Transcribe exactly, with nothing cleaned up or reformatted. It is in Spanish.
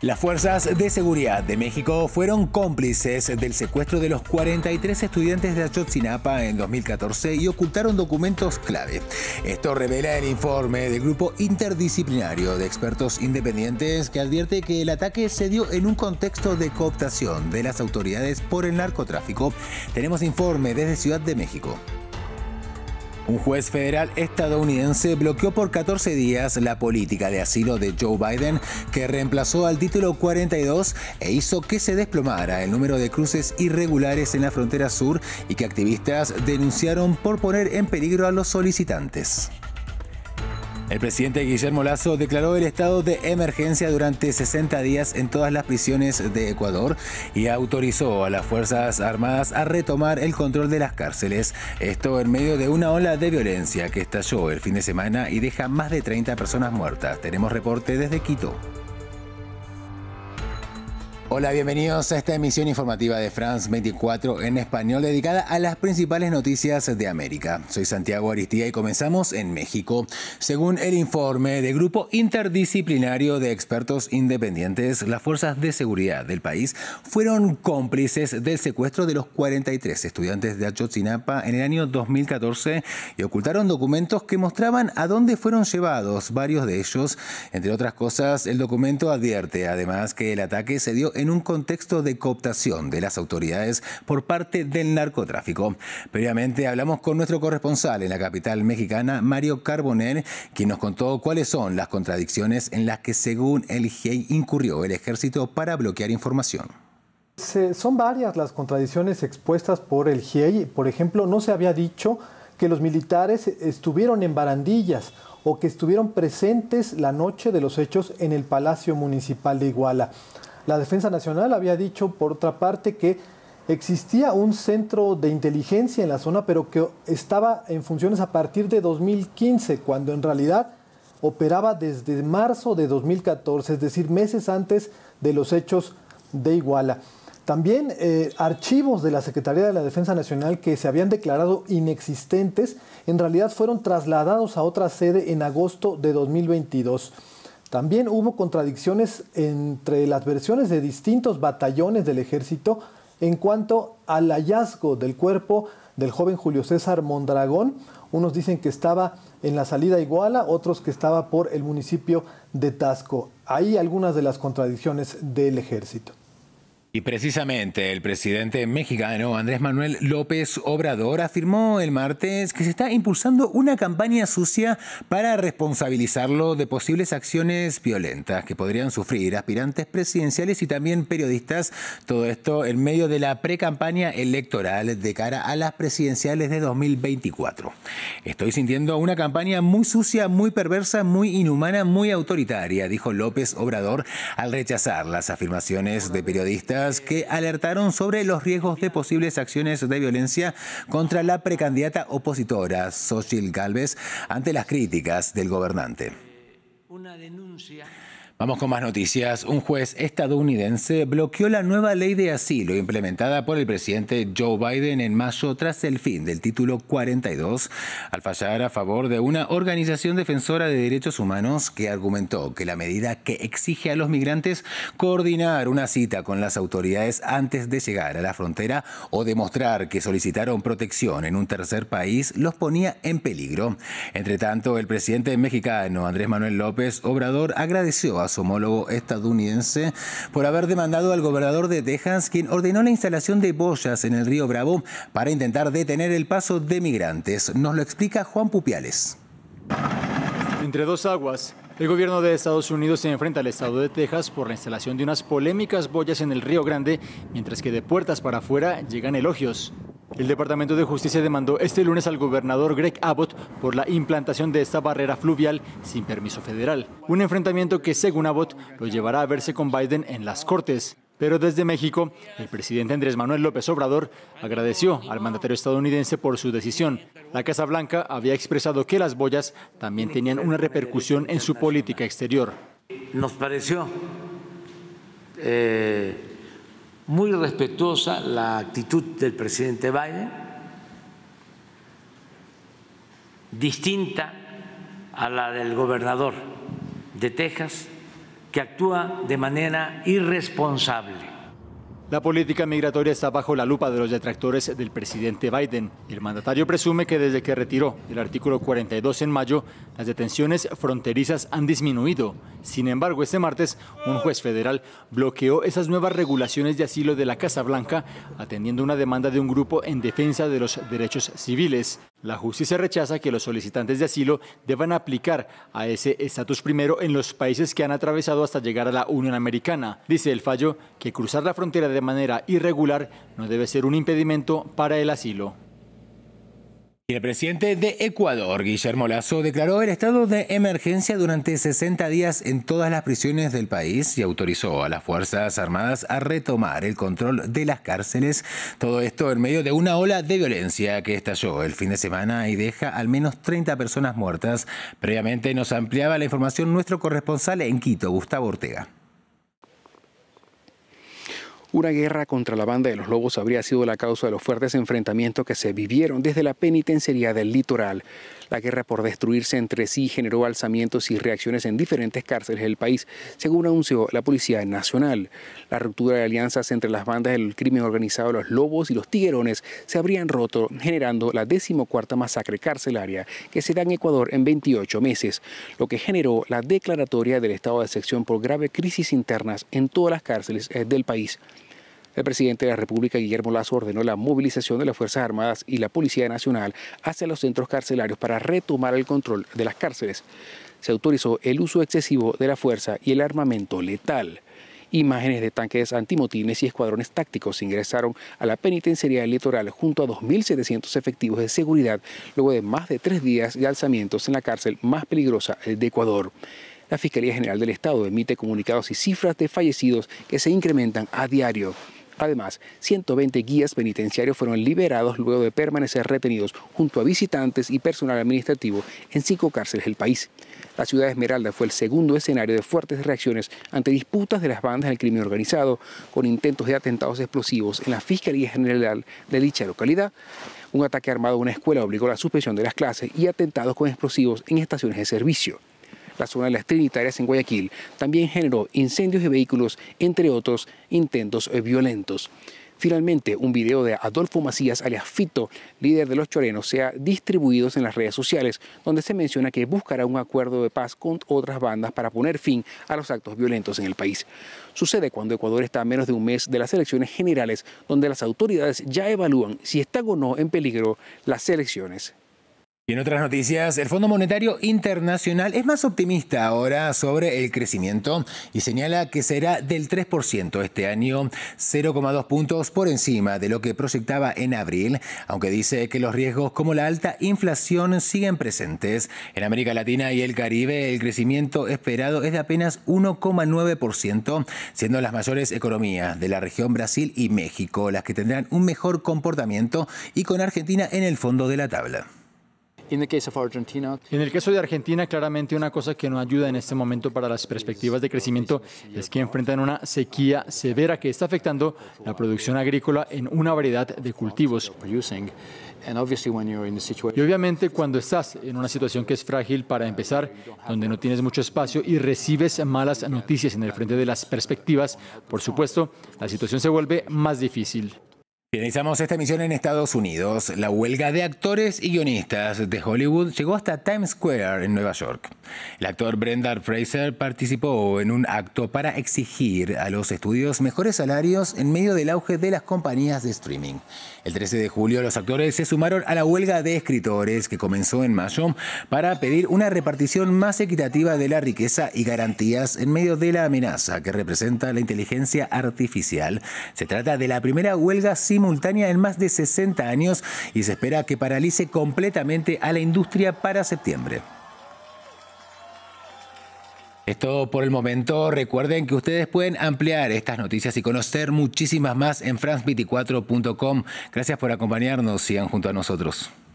Las fuerzas de seguridad de México fueron cómplices del secuestro de los cuarenta y tres estudiantes de Ayotzinapa en dos mil catorce y ocultaron documentos clave. Esto revela el informe del grupo interdisciplinario de expertos independientes que advierte que el ataque se dio en un contexto de cooptación de las autoridades por el narcotráfico. Tenemos informe desde Ciudad de México. Un juez federal estadounidense bloqueó por catorce días la política de asilo de Joe Biden, que reemplazó al título cuarenta y dos e hizo que se desplomara el número de cruces irregulares en la frontera sur y que activistas denunciaron por poner en peligro a los solicitantes. El presidente Guillermo Lasso declaró el estado de emergencia durante sesenta días en todas las prisiones de Ecuador y autorizó a las Fuerzas Armadas a retomar el control de las cárceles. Esto en medio de una ola de violencia que estalló el fin de semana y deja más de treinta personas muertas. Tenemos reporte desde Quito. Hola, bienvenidos a esta emisión informativa de France veinticuatro en español dedicada a las principales noticias de América. Soy Santiago Aristía y comenzamos en México. Según el informe del grupo interdisciplinario de expertos independientes, las fuerzas de seguridad del país fueron cómplices del secuestro de los cuarenta y tres estudiantes de Ayotzinapa en el año dos mil catorce y ocultaron documentos que mostraban a dónde fueron llevados varios de ellos. Entre otras cosas, el documento advierte además que el ataque se dio en un contexto de cooptación de las autoridades por parte del narcotráfico. Previamente hablamos con nuestro corresponsal en la capital mexicana, Mario Carbonell, quien nos contó cuáles son las contradicciones en las que, según el G I E I, incurrió el ejército para bloquear información. Se, son varias las contradicciones expuestas por el G I E I. Por ejemplo, no se había dicho que los militares estuvieron en barandillas o que estuvieron presentes la noche de los hechos en el Palacio Municipal de Iguala. La Defensa Nacional había dicho, por otra parte, que existía un centro de inteligencia en la zona, pero que estaba en funciones a partir de dos mil quince, cuando en realidad operaba desde marzo de dos mil catorce, es decir, meses antes de los hechos de Iguala. También eh, archivos de la Secretaría de la Defensa Nacional que se habían declarado inexistentes, en realidad fueron trasladados a otra sede en agosto de dos mil veintidós. También hubo contradicciones entre las versiones de distintos batallones del ejército en cuanto al hallazgo del cuerpo del joven Julio César Mondragón. Unos dicen que estaba en la salida a Iguala, otros que estaba por el municipio de Taxco. Ahí algunas de las contradicciones del ejército. Y precisamente el presidente mexicano Andrés Manuel López Obrador afirmó el martes que se está impulsando una campaña sucia para responsabilizarlo de posibles acciones violentas que podrían sufrir aspirantes presidenciales y también periodistas. Todo esto en medio de la precampaña electoral de cara a las presidenciales de dos mil veinticuatro. Estoy sintiendo una campaña muy sucia, muy perversa, muy inhumana, muy autoritaria, dijo López Obrador al rechazar las afirmaciones de periodistas que alertaron sobre los riesgos de posibles acciones de violencia contra la precandidata opositora Xóchitl Gálvez ante las críticas del gobernante. Una denuncia. Vamos con más noticias. Un juez estadounidense bloqueó la nueva ley de asilo implementada por el presidente Joe Biden en mayo tras el fin del título cuarenta y dos, al fallar a favor de una organización defensora de derechos humanos que argumentó que la medida que exige a los migrantes coordinar una cita con las autoridades antes de llegar a la frontera o demostrar que solicitaron protección en un tercer país los ponía en peligro. Entre tanto, el presidente mexicano Andrés Manuel López Obrador agradeció a su homólogo estadounidense por haber demandado al gobernador de Texas, quien ordenó la instalación de boyas en el río Bravo para intentar detener el paso de migrantes. Nos lo explica Juan Pupiales. Entre dos aguas, el gobierno de Estados Unidos se enfrenta al estado de Texas por la instalación de unas polémicas boyas en el Río Grande, mientras que de puertas para afuera llegan elogios. El Departamento de Justicia demandó este lunes al gobernador Greg Abbott por la implantación de esta barrera fluvial sin permiso federal. Un enfrentamiento que, según Abbott, lo llevará a verse con Biden en las Cortes. Pero desde México, el presidente Andrés Manuel López Obrador agradeció al mandatario estadounidense por su decisión. La Casa Blanca había expresado que las boyas también tenían una repercusión en su política exterior. Nos pareció eh, muy respetuosa la actitud del presidente Biden, distinta a la del gobernador de Texas, que actúa de manera irresponsable. La política migratoria está bajo la lupa de los detractores del presidente Biden. El mandatario presume que desde que retiró el artículo cuarenta y dos en mayo, las detenciones fronterizas han disminuido. Sin embargo, este martes, un juez federal bloqueó esas nuevas regulaciones de asilo de la Casa Blanca, atendiendo una demanda de un grupo en defensa de los derechos civiles. La justicia rechaza que los solicitantes de asilo deban aplicar a ese estatus primero en los países que han atravesado hasta llegar a la Unión Americana. Dice el fallo que cruzar la frontera de manera irregular no debe ser un impedimento para el asilo. Y el presidente de Ecuador, Guillermo Lasso, declaró el estado de emergencia durante sesenta días en todas las prisiones del país y autorizó a las Fuerzas Armadas a retomar el control de las cárceles. Todo esto en medio de una ola de violencia que estalló el fin de semana y deja al menos treinta personas muertas. Previamente nos ampliaba la información nuestro corresponsal en Quito, Gustavo Ortega. Una guerra contra la banda de los Lobos habría sido la causa de los fuertes enfrentamientos que se vivieron desde la penitenciaría del Litoral. La guerra por destruirse entre sí generó alzamientos y reacciones en diferentes cárceles del país, según anunció la Policía Nacional. La ruptura de alianzas entre las bandas del crimen organizado, los Lobos y los Tiguerones, se habrían roto, generando la decimocuarta masacre carcelaria que se da en Ecuador en veintiocho meses, lo que generó la declaratoria del estado de excepción por grave crisis internas en todas las cárceles del país. El presidente de la República, Guillermo Lasso, ordenó la movilización de las Fuerzas Armadas y la Policía Nacional hacia los centros carcelarios para retomar el control de las cárceles. Se autorizó el uso excesivo de la fuerza y el armamento letal. Imágenes de tanques antimotines y escuadrones tácticos ingresaron a la penitenciaría del Litoral junto a dos mil setecientos efectivos de seguridad luego de más de tres días de alzamientos en la cárcel más peligrosa de Ecuador. La Fiscalía General del Estado emite comunicados y cifras de fallecidos que se incrementan a diario. Además, ciento veinte guías penitenciarios fueron liberados luego de permanecer retenidos junto a visitantes y personal administrativo en cinco cárceles del país. La ciudad de Esmeralda fue el segundo escenario de fuertes reacciones ante disputas de las bandas del crimen organizado, con intentos de atentados explosivos en la Fiscalía General de dicha localidad. Un ataque armado a una escuela obligó a la suspensión de las clases y atentados con explosivos en estaciones de servicio. La zona de las Trinitarias en Guayaquil también generó incendios de vehículos, entre otros intentos violentos. Finalmente, un video de Adolfo Macías, alias Fito, líder de los chorenos, se ha distribuido en las redes sociales, donde se menciona que buscará un acuerdo de paz con otras bandas para poner fin a los actos violentos en el país. Sucede cuando Ecuador está a menos de un mes de las elecciones generales, donde las autoridades ya evalúan si están o no en peligro las elecciones. Y en otras noticias, el Fondo Monetario Internacional es más optimista ahora sobre el crecimiento y señala que será del tres por ciento este año, cero coma dos puntos por encima de lo que proyectaba en abril, aunque dice que los riesgos como la alta inflación siguen presentes. En América Latina y el Caribe, el crecimiento esperado es de apenas uno coma nueve por ciento, siendo las mayores economías de la región Brasil y México las que tendrán un mejor comportamiento y con Argentina en el fondo de la tabla. En el caso de Argentina, claramente una cosa que no ayuda en este momento para las perspectivas de crecimiento es que enfrentan una sequía severa que está afectando la producción agrícola en una variedad de cultivos. Y obviamente cuando estás en una situación que es frágil para empezar, donde no tienes mucho espacio y recibes malas noticias en el frente de las perspectivas, por supuesto, la situación se vuelve más difícil. Finalizamos esta emisión en Estados Unidos. La huelga de actores y guionistas de Hollywood llegó hasta Times Square en Nueva York. El actor Brendan Fraser participó en un acto para exigir a los estudios mejores salarios en medio del auge de las compañías de streaming. El trece de julio los actores se sumaron a la huelga de escritores que comenzó en mayo para pedir una repartición más equitativa de la riqueza y garantías en medio de la amenaza que representa la inteligencia artificial. Se trata de la primera huelga simultánea simultánea en más de sesenta años y se espera que paralice completamente a la industria para septiembre. Esto por el momento. Recuerden que ustedes pueden ampliar estas noticias y conocer muchísimas más en france veinticuatro punto com. Gracias por acompañarnos. Sigan junto a nosotros.